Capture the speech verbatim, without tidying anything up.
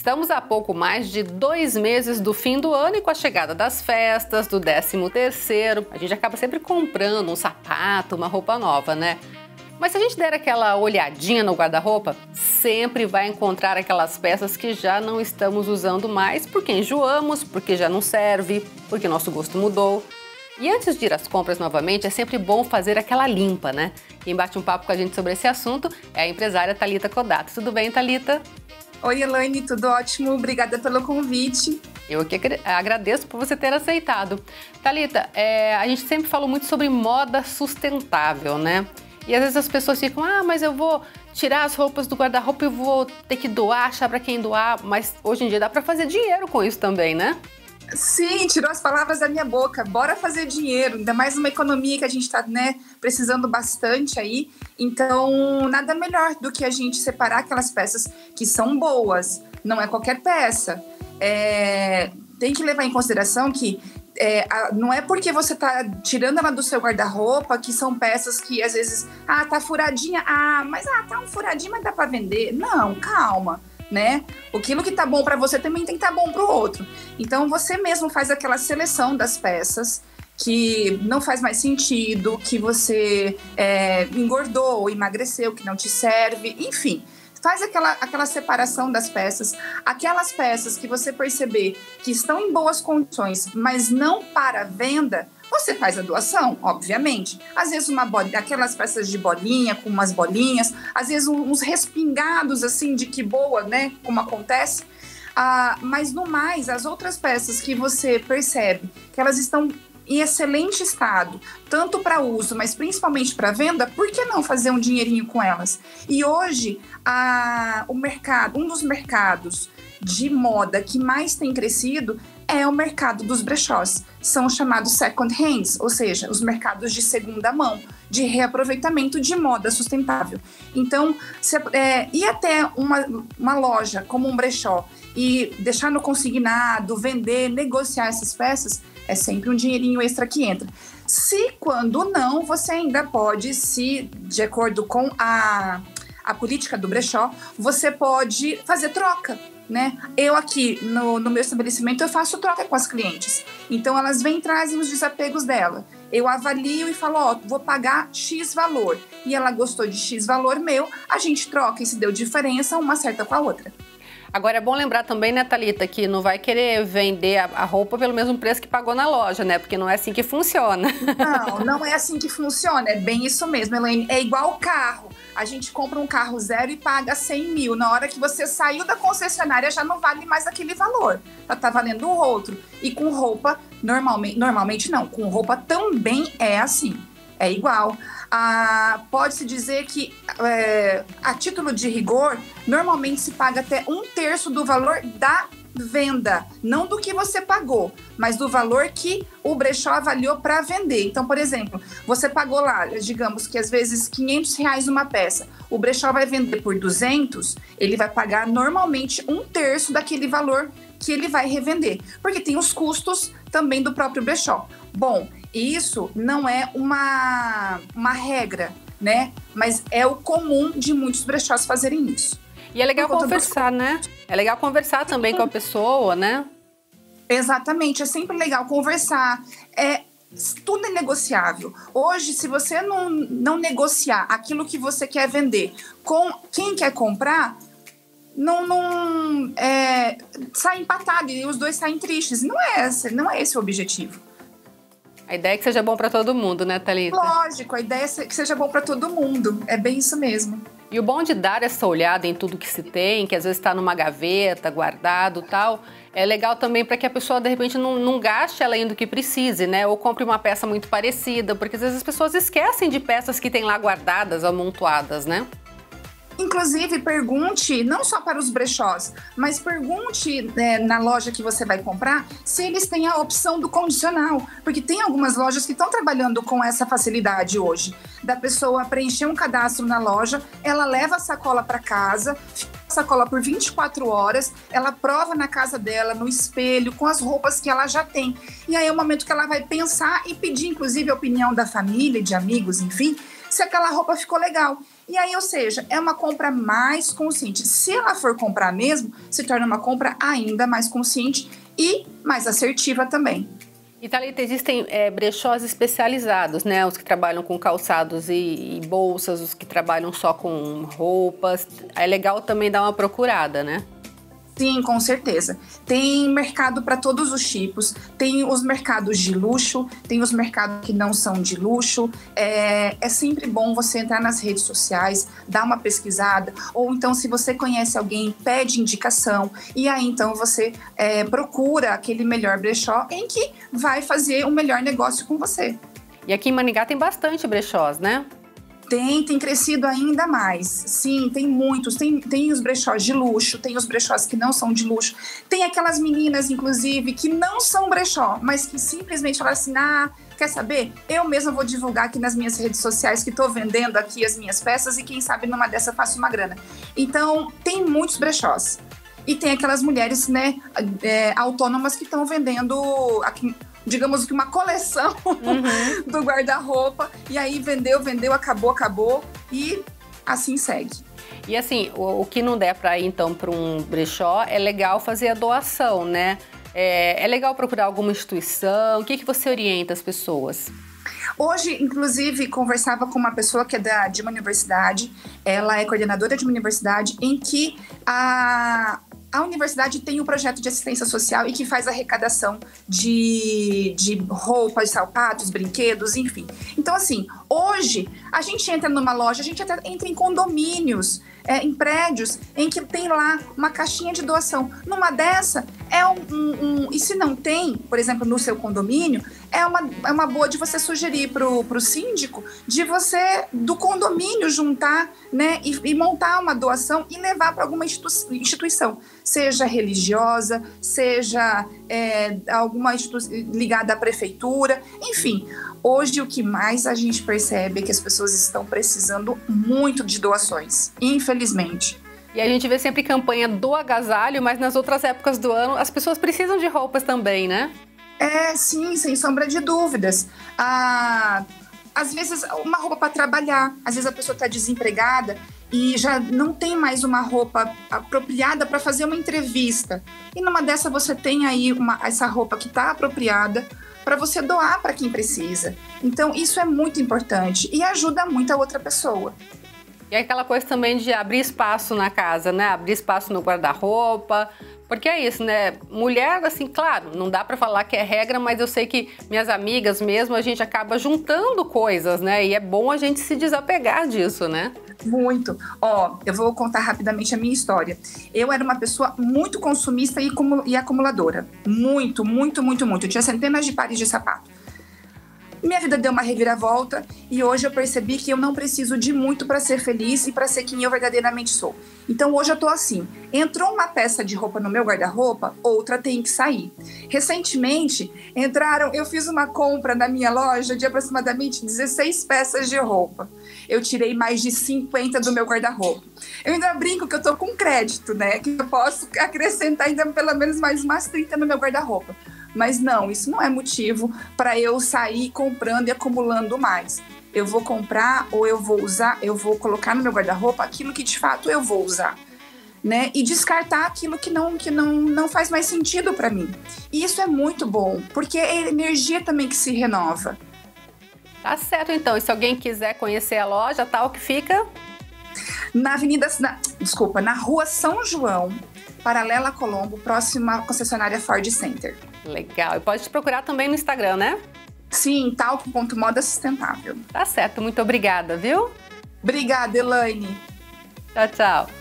Estamos a pouco mais de dois meses do fim do ano e com a chegada das festas, do décimo terceiro, a gente acaba sempre comprando um sapato, uma roupa nova, né? Mas se a gente der aquela olhadinha no guarda-roupa, sempre vai encontrar aquelas peças que já não estamos usando mais porque enjoamos, porque já não serve, porque nosso gosto mudou. E antes de ir às compras novamente, é sempre bom fazer aquela limpa, né? Quem bate um papo com a gente sobre esse assunto é a empresária Thalita Kodato. Tudo bem, Thalita? Oi, Elaine, tudo ótimo. Obrigada pelo convite. Eu que agradeço por você ter aceitado. Thalita, é, a gente sempre falou muito sobre moda sustentável, né? E às vezes as pessoas ficam, ah, mas eu vou tirar as roupas do guarda-roupa e vou ter que doar, achar para quem doar. Mas hoje em dia dá para fazer dinheiro com isso também, né? Sim, tirou as palavras da minha boca. Bora fazer dinheiro, ainda mais uma economia que a gente está, né, precisando bastante aí. Então, nada melhor do que a gente separar aquelas peças que são boas. Não é qualquer peça. É, tem que levar em consideração que é, a, não é porque você está tirando ela do seu guarda-roupa que são peças que às vezes, ah, tá furadinha, ah, mas ah, tá um furadinho, mas dá para vender. Não, calma. Né? Aquilo que tá bom para você também tem que estar tá bom para o outro. Então você mesmo faz aquela seleção das peças que não faz mais sentido, que você é, engordou ou emagreceu, que não te serve, enfim. Faz aquela, aquela separação das peças. Aquelas peças que você perceber que estão em boas condições, mas não para venda, você faz a doação, obviamente. Às vezes uma bolinha, aquelas peças de bolinha com umas bolinhas, às vezes uns respingados assim de que boa, né? Como acontece. Ah, mas no mais, as outras peças que você percebe que elas estão em excelente estado, tanto para uso, mas principalmente para venda, por que não fazer um dinheirinho com elas? E hoje, a, o mercado, um dos mercados de moda que mais tem crescido é o mercado dos brechós. São os chamados second hands, ou seja, os mercados de segunda mão, de reaproveitamento de moda sustentável. Então, se, é, ir até uma, uma loja como um brechó e deixar no consignado, vender, negociar essas peças, é sempre um dinheirinho extra que entra. Se quando não, você ainda pode, se de acordo com a, a política do brechó, você pode fazer troca. Né? Eu aqui no, no meu estabelecimento eu faço troca com as clientes, então elas vêm e trazem os desapegos dela, eu avalio e falo, ó, vou pagar X valor, e ela gostou de X valor meu, a gente troca e se deu diferença, uma acerta com a outra. Agora é bom lembrar também, né, Thalita, que não vai querer vender a, a roupa pelo mesmo preço que pagou na loja, né? Porque não é assim que funciona. Não, não é assim que funciona, é bem isso mesmo, Elaine. É igual o carro. A gente compra um carro zero e paga cem mil. Na hora que você saiu da concessionária já não vale mais aquele valor. Já tá valendo o outro. E com roupa, normalmente, normalmente não, com roupa também é assim. É igual. Ah, pode-se dizer que, é, a título de rigor, normalmente se paga até um terço do valor da venda, não do que você pagou, mas do valor que o brechó avaliou para vender. Então, por exemplo, você pagou lá, digamos que às vezes quinhentos reais uma peça, o brechó vai vender por duzentos, ele vai pagar normalmente um terço daquele valor que ele vai revender, porque tem os custos também do próprio brechó. Bom, isso não é uma, uma regra, né? Mas é o comum de muitos brechós fazerem isso. E é legal conversar, né? É legal conversar também com a pessoa, né? Exatamente, é sempre legal conversar. É, tudo é negociável. Hoje, se você não, não negociar aquilo que você quer vender com quem quer comprar, não, não é, sai empatado e os dois saem tristes. Não é esse, não é esse o objetivo. A ideia é que seja bom para todo mundo, né, Thalita? Lógico, a ideia é que seja bom para todo mundo. É bem isso mesmo. E o bom de dar essa olhada em tudo que se tem, que às vezes está numa gaveta, guardado e tal, é legal também para que a pessoa, de repente, não, não gaste além do que precise, né? Ou compre uma peça muito parecida, porque às vezes as pessoas esquecem de peças que tem lá guardadas, amontoadas, né? Inclusive, pergunte, não só para os brechós, mas pergunte é, na loja que você vai comprar se eles têm a opção do condicional. Porque tem algumas lojas que estão trabalhando com essa facilidade hoje. Da pessoa preencher um cadastro na loja, ela leva a sacola para casa, fica a sacola por vinte e quatro horas, ela prova na casa dela, no espelho, com as roupas que ela já tem. E aí é o momento que ela vai pensar e pedir, inclusive, a opinião da família, de amigos, enfim, se aquela roupa ficou legal. E aí, ou seja, é uma compra mais consciente. Se ela for comprar mesmo, se torna uma compra ainda mais consciente e mais assertiva também. E, Thalita, existem é, brechós especializados, né? Os que trabalham com calçados e, e bolsas, os que trabalham só com roupas. É legal também dar uma procurada, né? Sim, com certeza. Tem mercado para todos os tipos. Tem os mercados de luxo, tem os mercados que não são de luxo. É, é sempre bom você entrar nas redes sociais, dar uma pesquisada, ou então, se você conhece alguém, pede indicação, e aí então você é, procura aquele melhor brechó em que vai fazer um melhor negócio com você. E aqui em Maringá tem bastante brechós, né? Tem, tem crescido ainda mais. Sim, tem muitos. Tem, tem os brechós de luxo, tem os brechós que não são de luxo. Tem aquelas meninas, inclusive, que não são brechó, mas que simplesmente falam assim, ah, quer saber? Eu mesma vou divulgar aqui nas minhas redes sociais que estou vendendo aqui as minhas peças e quem sabe numa dessa eu faço uma grana. Então, tem muitos brechós. E tem aquelas mulheres, né, é, autônomas que estão vendendo... Aqui, digamos que uma coleção uhum. do guarda-roupa, e aí vendeu, vendeu, acabou, acabou, e assim segue. E assim, o, o que não der para ir então para um brechó, é legal fazer a doação, né? É, é legal procurar alguma instituição, o que, que você orienta as pessoas? Hoje, inclusive, conversava com uma pessoa que é da, de uma universidade, ela é coordenadora de uma universidade, em que a... A universidade tem um projeto de assistência social e que faz arrecadação de, de roupas, sapatos, brinquedos, enfim. Então, assim, hoje a gente entra numa loja, a gente até entra em condomínios, é, em prédios, em que tem lá uma caixinha de doação. Numa dessa, é um, um, um... E se não tem, por exemplo, no seu condomínio, é uma, é uma boa de você sugerir pro, pro síndico, de você, do condomínio, juntar, né, e, e montar uma doação e levar para alguma institu- instituição. Seja religiosa, seja é, alguma instituição ligada à prefeitura, enfim. Hoje o que mais a gente percebe é que as pessoas estão precisando muito de doações, infelizmente. E a gente vê sempre campanha do agasalho, mas nas outras épocas do ano as pessoas precisam de roupas também, né? É, sim, sem sombra de dúvidas. Ah, às vezes uma roupa para trabalhar, às vezes a pessoa está desempregada e já não tem mais uma roupa apropriada para fazer uma entrevista. E numa dessa você tem aí uma, essa roupa que está apropriada para você doar para quem precisa. Então isso é muito importante e ajuda muito a outra pessoa. E é aquela coisa também de abrir espaço na casa, né? Abrir espaço no guarda-roupa. Porque é isso, né? Mulher, assim, claro, não dá pra falar que é regra, mas eu sei que minhas amigas mesmo, a gente acaba juntando coisas, né? E é bom a gente se desapegar disso, né? Muito. Ó, eu vou contar rapidamente a minha história. Eu era uma pessoa muito consumista e, e acumuladora. Muito, muito, muito, muito. Eu tinha centenas de pares de sapato. Minha vida deu uma reviravolta e hoje eu percebi que eu não preciso de muito para ser feliz e para ser quem eu verdadeiramente sou. Então hoje eu tô assim, entrou uma peça de roupa no meu guarda-roupa, outra tem que sair. Recentemente entraram, eu fiz uma compra na minha loja de aproximadamente dezesseis peças de roupa. Eu tirei mais de cinquenta do meu guarda-roupa. Eu ainda brinco que eu tô com crédito, né? Que eu posso acrescentar ainda pelo menos mais umas trinta no meu guarda-roupa. Mas não, isso não é motivo para eu sair comprando e acumulando mais. Eu vou comprar ou eu vou usar, eu vou colocar no meu guarda-roupa aquilo que de fato eu vou usar, né? E descartar aquilo que não, que não, não faz mais sentido para mim. E isso é muito bom, porque é energia também que se renova. Tá certo, então. E se alguém quiser conhecer a loja, tal, que fica? Na Avenida... Na, desculpa, na Rua São João, paralela a Colombo, próxima à concessionária Ford Center. Legal. E pode te procurar também no Instagram, né? Sim, talco ponto moda sustentável. Tá certo. Muito obrigada, viu? Obrigada, Elaine. Tchau, tchau.